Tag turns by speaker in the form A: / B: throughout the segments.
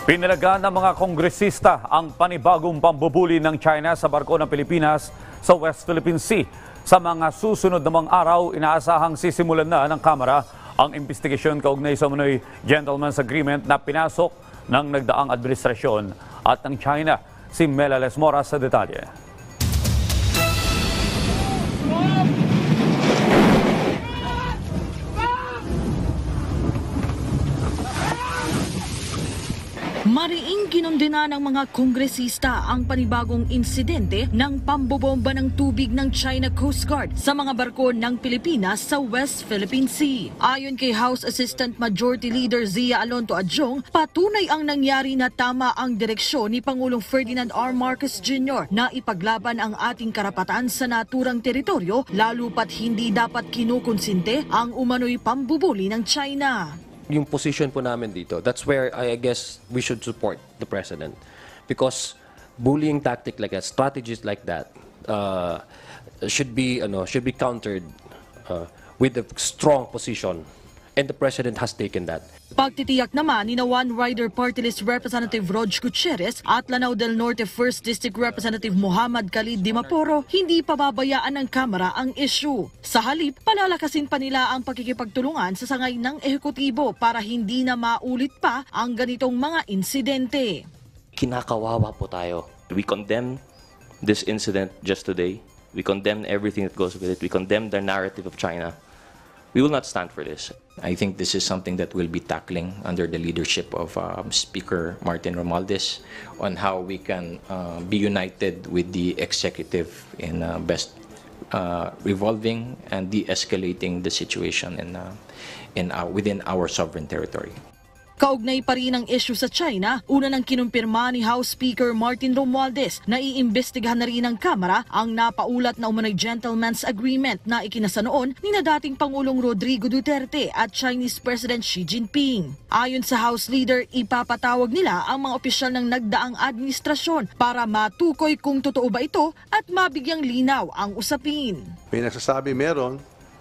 A: Pinalagaan ng mga kongresista ang panibagong pambubuli ng China sa barko ng Pilipinas sa West Philippine Sea. Sa mga susunod na mga araw, inaasahang sisimulan na ng Kamara ang investigasyon kaugnay sa umano'y gentleman's agreement na pinasok ng nagdaang administrasyon at ng China. Si Mela Lesmora sa detalye.
B: Mariing kinundina ng mga kongresista ang panibagong insidente ng pambobomba ng tubig ng China Coast Guard sa mga barko ng Pilipinas sa West Philippine Sea. Ayon kay House Assistant Majority Leader Zia Alonto Adjong, patunay ang nangyari na tama ang direksyon ni Pangulong Ferdinand R. Marcos Jr. na ipaglaban ang ating karapatan sa naturang teritoryo, lalo pat hindi dapat kinukonsinte ang umano'y pambubuli ng China.
C: Yung position po namin dito, that's where I guess we should support the president, because bullying tactic like that, strategies like that should be countered with a strong position, and the president has taken that.
B: Pagtitiyak naman ni One Rider Party List Representative Rog Gutierrez at Lanao del Norte 1st District Representative Muhammad Khalid Dimaporo, hindi pababayaan ng Kamara ang issue. Sa halip, palalakasin pa nila ang pakikipagtulungan sa sangay ng ehekutibo para hindi na maulit pa ang ganitong mga insidente.
D: Kinakawawa po tayo. We condemn this incident just today. We condemn everything that goes with it. We condemn the narrative of China. We will not stand for this.
E: I think this is something that we'll be tackling under the leadership of Speaker Martin Romualdez on how we can be united with the executive in best revolving and de-escalating the situation within our sovereign territory.
B: Kaugnay pa rin ang issue sa China, una nang kinumpirma ni House Speaker Martin Romualdez na iimbestigahan na rin ng Kamara ang napaulat na umano'y gentleman's agreement na ikinasa noon ni na dating Pangulong Rodrigo Duterte at Chinese President Xi Jinping. Ayon sa House Leader, ipapatawag nila ang mga opisyal ng nagdaang administrasyon para matukoy kung totoo ba ito at mabigyang linaw ang usapin.
F: May nagsasabi meron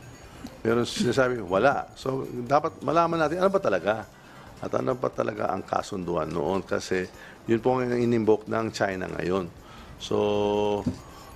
F: sinasabi wala. So dapat malaman natin ano ba talaga. At ano pa talaga ang kasunduan noon, kasi yun po ang in-invoke ng China ngayon. So,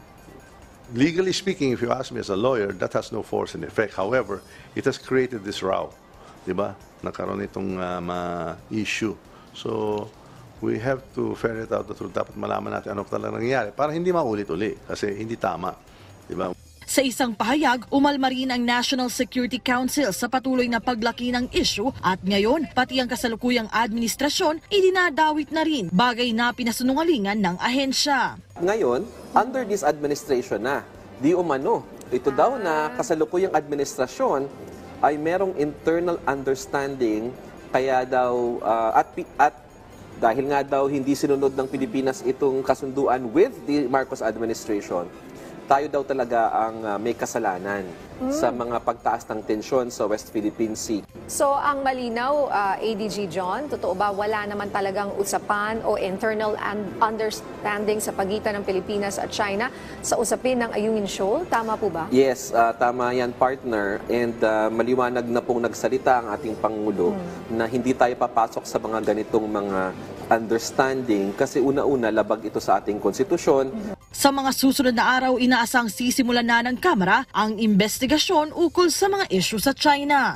F: legally speaking, if you ask me as a lawyer, that has no force and effect. However, it has created this row. Diba? Nagkaroon itong issue. So, we have to ferret out the truth. Dapat malaman natin ano talaga nangyayari para hindi maulit-uli, kasi hindi tama. Diba?
B: Sa isang pahayag, umalma rin ang National Security Council sa patuloy na paglaki ng issue at ngayon, pati ang kasalukuyang administrasyon, idinadawit na rin, bagay na pinasunungalingan ng ahensya.
G: Ngayon, under this administration na, di umano, ito daw na kasalukuyang administrasyon ay merong internal understanding, kaya daw, at dahil nga daw hindi sinunod ng Pilipinas itong kasunduan with the Marcos administration, tayo daw talaga ang may kasalanan sa mga pagtaas ng tensyon sa West Philippine Sea.
H: So ang malinaw, ADG John, totoo ba wala naman talagang usapan o internal understanding sa pagitan ng Pilipinas at China sa usapin ng Ayungin Shoal? Tama po ba?
G: Yes, tama yan, partner. And maliwanag na pong nagsalita ang ating Pangulo na hindi tayo papasok sa mga ganitong mga understanding kasi una-una labag ito sa ating konstitusyon.
B: Sa mga susunod na araw, inaasang sisimulan na ng Kamara ang investigasyon ukol sa mga issue sa China.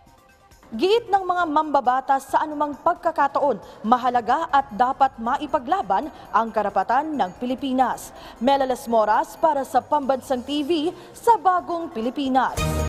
B: Giit ng mga mambabatas sa anumang pagkakataon, mahalaga at dapat maipaglaban ang karapatan ng Pilipinas. Mela Lesmora para sa Pambansang TV sa Bagong Pilipinas.